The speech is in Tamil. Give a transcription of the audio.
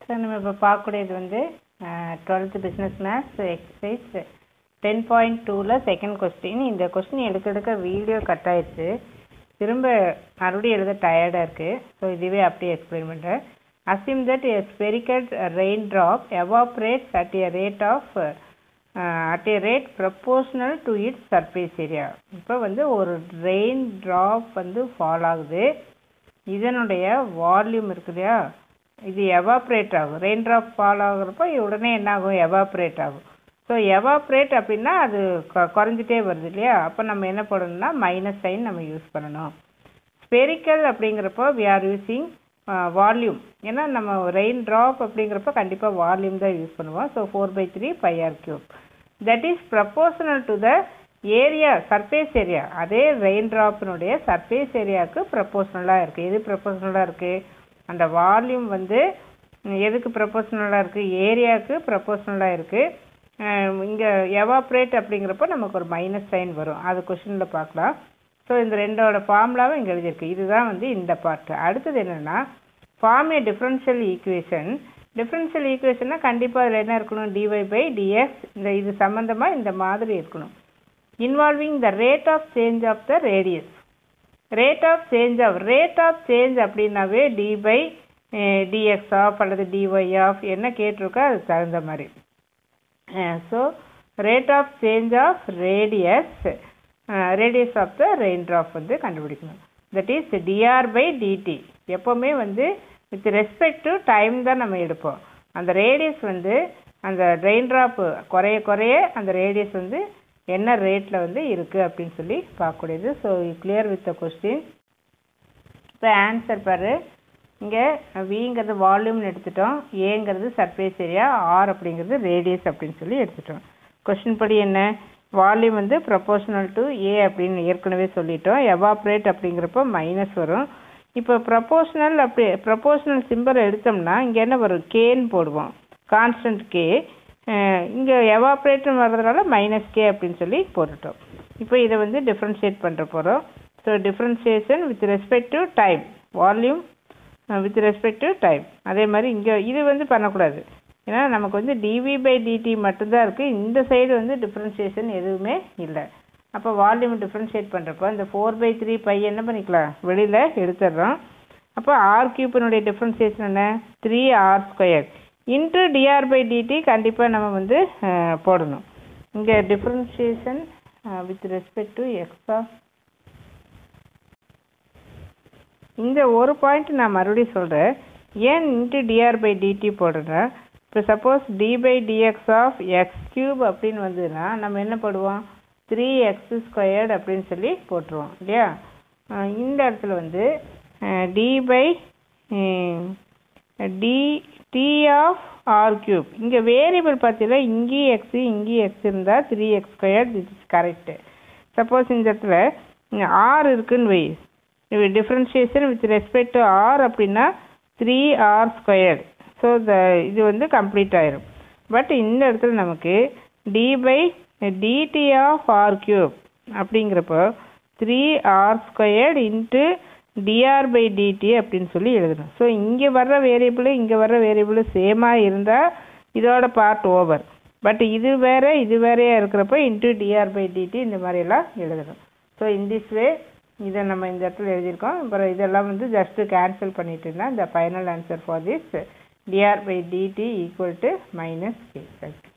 ஸோ நம்ம இப்போ பார்க்கக்கூடியது வந்து 12th பிஸ்னஸ் மேத்ஸ் எக்ஸசைஸ் 10.2ல் செகண்ட் கொஸ்டின். இந்த கொஸ்டின் எடுக்க வீடியோ கட் ஆயிடுச்சு, திரும்ப மறுபடியும் எழுத டயர்டாக இருக்குது. ஸோ இதுவே அப்படியே எக்ஸ்பிளைன் பண்ணுறேன். Assume that a spherical raindrop evaporates at a rate proportional to its surface area. இப்போ வந்து ஒரு ரெயின் ட்ராப் வந்து ஃபால் ஆகுது, இதனுடைய வால்யூம் இருக்கு இல்லையா, இது எவாப்ரேட் ஆகும். ரெயின் ட்ராப் ஃபால் ஆகுறப்போ உடனே என்ன ஆகும், எவாப்ரேட் ஆகும். ஸோ எவாப்ரேட் அப்படின்னா அது குறைஞ்சிட்டே வருது இல்லையா, அப்போ நம்ம என்ன பண்ணணும்னா மைனஸ் சைன் நம்ம யூஸ் பண்ணணும். ஸ்பெரிக்கல் அப்படிங்கிறப்போ வி ஆர் யூஸிங் வால்யூம், ஏன்னா நம்ம ரெயின் ட்ராப் அப்படிங்கிறப்ப கண்டிப்பாக வால்யூம் தான் யூஸ் பண்ணுவோம். So 4/3 πr³ that is proportional to the area, surface area. அதே ரெயின் ட்ராப்பினுடைய சர்ஃபேஸ் ஏரியாவுக்கு ப்ரப்போர்ஷனலாக இருக்குது. எது ப்ரப்போர்ஷனலாக இருக்குது, அந்த வால்யூம் வந்து எதுக்கு ப்ரப்போர்ஷனலாக இருக்குது, ஏரியாவுக்கு ப்ரப்போர்ஷனலாக இருக்குது. இங்கே எவாப்ரேட் அப்படிங்கிறப்போ நமக்கு ஒரு மைனஸ் சைன் வரும், அது கொஷினில் பார்க்கலாம். ஸோ இந்த ரெண்டோட ஃபார்முலாவும் இங்கே எழுதியிருக்கு. இதுதான் வந்து இந்த பார்ட். அடுத்தது என்னென்னா form a differential equation. Differential ஈக்குவேஷன்னா கண்டிப்பாக அதில் என்ன இருக்கணும், dy/dx, இந்த இது சம்மந்தமாக இந்த மாதிரி இருக்கணும். Involving the rate of change of the radius. Rate of change அப்படின்னாவே d/dx ஆஃப் அல்லது dy ஆஃப் என்ன கேட்டிருக்கோ அது தகுந்த மாதிரி. So rate of change of radius of the rain drop வந்து கண்டுபிடிக்கணும். That is dr/dt. எப்போவுமே வந்து வித் ரெஸ்பெக்ட் டு டைம் தான் நம்ம எடுப்போம். அந்த ரேடியஸ் வந்து அந்த ரெயின் ட்ராப்பு குறைய அந்த ரேடியஸ் வந்து என்ன ரேட்டில் வந்து இருக்குது அப்படின்னு சொல்லி பார்க்கக்கூடியது. So clear with the question. இப்போ ஆன்சர் பாரு, இங்கே விங்கிறது வால்யூம்னு எடுத்துட்டோம், ஏங்கிறது சர்ஃபேஸ் ஏரியா, ஆர் அப்படிங்கிறது ரேடியஸ் அப்படின்னு சொல்லி எடுத்துட்டோம். கொஸ்டின் படி என்ன, வால்யூம் வந்து ப்ரப்போர்ஷனல் டு ஏ அப்படின்னு ஏற்கனவே சொல்லிட்டோம். எவாப்ரேட் அப்படிங்கிறப்போ மைனஸ் வரும். இப்போ ப்ரப்போர்ஷனல் சிம்பல் எடுத்தோம்னா இங்கே என்ன வரும், கேன்னு போடுவோம், கான்ஸ்டன்ட் கே. இங்கே எவாப்ரேட்னு வர்றதுனால -k அப்படின்னு சொல்லி போட்டுட்டோம். இப்போ இதை வந்து டிஃப்ரென்ஷியேட் பண்ணுற போகிறோம். So differentiation with respect to time, volume with respect to time. அதே மாதிரி இங்கே இது வந்து பண்ணக்கூடாது, ஏன்னா நமக்கு வந்து dv/dt மட்டும்தான் இருக்குது. இந்த சைடு வந்து டிஃப்ரென்ஷியேஷன் எதுவுமே இல்லை. அப்போ வால்யூம் டிஃப்ரென்ஷியேட் பண்ணுறப்போ இந்த 4/3 என்ன பண்ணிக்கலாம், வெளியில் எடுத்துடுறோம். அப்போ r³ டிஃப்ரென்ஷியேஷன் என்ன, 3r² இன்ட்டு dr/dt கண்டிப்பாக நம்ம வந்து போடணும். இங்கே டிஃப்ரென்ஷியேஷன் வித் ரெஸ்பெக்ட் டு எக்ஸா. இந்த ஒரு பாயிண்ட் நான் மறுபடியும் சொல்கிறேன், ஏன் இன்ட்டு dr/dt போடுறேன். இப்போ சப்போஸ் d/dx ஆஃப் x³ அப்படின்னு வந்ததுன்னா நம்ம என்ன போடுவோம், 3x² அப்படின்னு சொல்லி போட்டுருவோம் இல்லையா. இந்த இடத்துல வந்து d/dt ஆஃப் r³. இங்கே வேரியபிள் பார்த்தீங்கன்னா இங்கேயும் x இருந்தால் 3x², this is correct. Suppose இந்த இடத்துல r இருக்குன்னு வை, differentiation with respect to r அப்படின்னா 3r². ஸோ இது வந்து கம்ப்ளீட் ஆயிரும். பட் இந்த இடத்துல நமக்கு d/dt ஆஃப் r³ அப்படிங்கிறப்போ 3r² இன்ட்டு dr/dt அப்படின்னு சொல்லி எழுதணும். ஸோ இங்கே வர்ற வேரியபிள் சேமாக இருந்தால் இதோட பார்ட் ஓவர். பட் இது வேறையாக இருக்கிறப்போ இன்ட்டு dr/dt இந்த மாதிரியெல்லாம் எழுதணும். ஸோ இன் திஸ் வே இதை நம்ம இந்த இடத்துல எழுதியிருக்கோம். அப்புறம் இதெல்லாம் வந்து ஜஸ்ட்டு கேன்சல் பண்ணிட்டுனா இந்த final answer for this dr/dt = -k.